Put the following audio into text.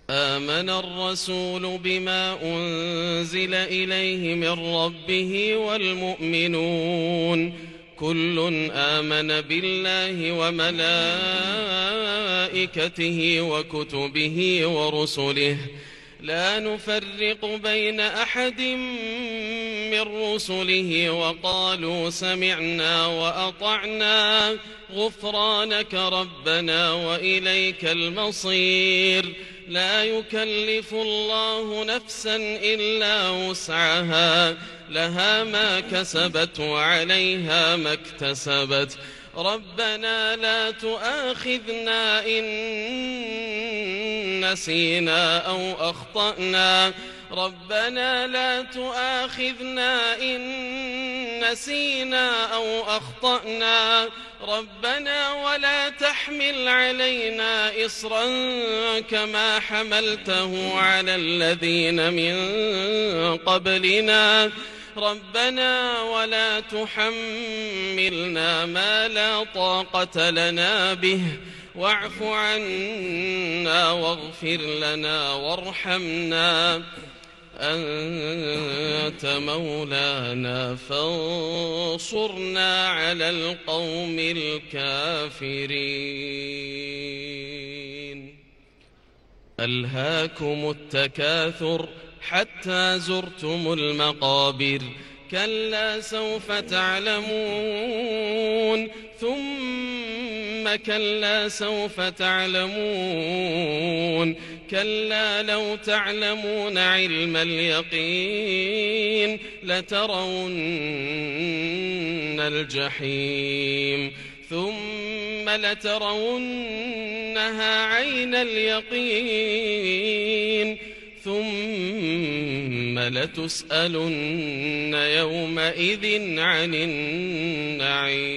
آمن الرسول بما أنزل إليه من ربه والمؤمنون كل آمن بالله وملائكته وكتبه ورسله لا نفرق بين أحد من رسله وقالوا سمعنا وأطعنا غفرانك ربنا وإليك المصير لا يكلف الله نفسا إلا وسعها لها ما كسبت وعليها ما اكتسبت ربنا لا تؤاخذنا إن نسينا أو أخطأنا ربنا لا تؤاخذنا إن نسينا أو أخطأنا ربنا ولا تحمل علينا إصرا كما حملته على الذين من قبلنا ربنا ولا تحملنا ما لا طاقة لنا به واعف عنا واغفر لنا وارحمنا أنت مولانا فانصرنا على القوم الكافرين ألهاكم التكاثر حتى زرتم المقابر كلا سوف تعلمون ثم كلا سوف تعلمون كلا لو تعلمون علم اليقين لترون الجحيم ثم لترونها عين اليقين ثم لتسألن يومئذ عن النعيم